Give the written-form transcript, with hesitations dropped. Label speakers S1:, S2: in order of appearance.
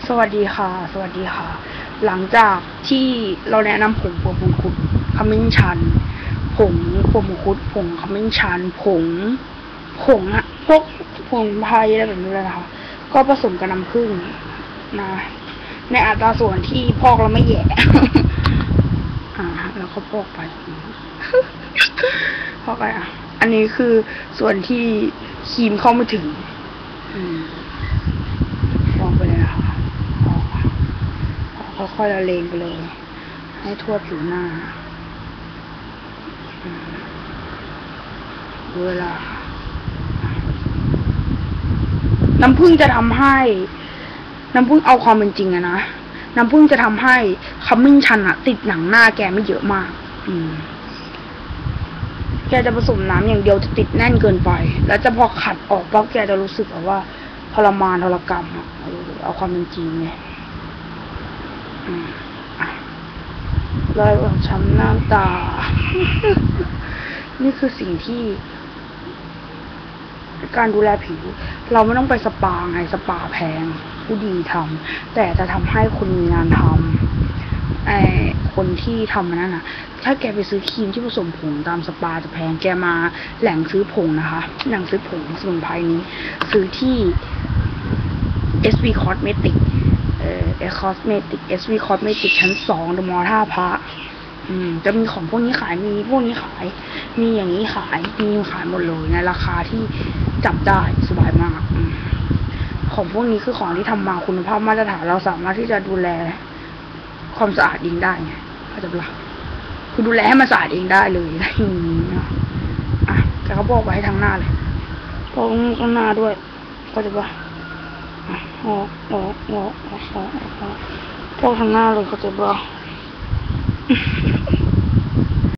S1: สวัสดีค่ะ สวัสดีค่ะ หลังจากที่เราแนะนำผงมังคุดขมิ้นชันผงมังคุดผงขมิ้นชันผงอะพวกผงไทยอะไรแบบนี้เลยนะคะก็ผสมกับน้ำผึ้งนะในอัตราส่วนที่พอกแล้วไม่แย่ แล้วก็พอกไปพอกไปอันนี้คือส่วนที่ครีมเข้าไม่ถึงลองไปเลยนะคะค่อยๆละเลงไปเลยให้ทั่วผิวหน้าเวลาน้ำผึ้งจะทำให้น้ำผึ้งเอาความเป็นจริงอะนะน้ำผึ้งจะทำให้ขมิ้นชันอะติดหนังหน้าแกไม่เยอะมากแกจะผสมน้ำอย่างเดียวจะติดแน่นเกินไปแล้วจะพอขัดออกปั๊บแกจะรู้สึกแบบว่าทรมานทรกรรมอะเอาความเป็นจริงไงรอยช้ำหน้าตา นี่คือสิ่งที่การดูแลผิวเราไม่ต้องไปสปาไงสปาแพงผู้ดีทำแต่จะทำให้คนมีงานทำคนที่ทำนั่นน่ะถ้าแกไปซื้อครีมที่ผสมผงตามสปาจะแพงแกมาแหล่งซื้อผงนะคะแหล่งซื้อผงสมุนไพรนี้ซื้อที่ SV Cosmetic SV Cosmetic ชั้น2เดอะมอลล์ท่าพระจะมีของพวกนี้ขายมีพวกนี้ขายมีอย่างนี้ขายมีขายหมดเลยในราคาที่จับได้สบายมากของพวกนี้คือของที่ทำมาคุณภาพมาตรฐานเราสามารถที่จะดูแลความสะอาดเองได้ไงเข้าใจปะคือดูแลให้มันสะอาดเองได้เลยอะไรอย่างนี้นะแต่เขาบอกไว้ให้ทางหน้าเลยบอกข้างหน้าด้วยเข้าใจปะพวกทางหน้าเลยเข้าใจปะ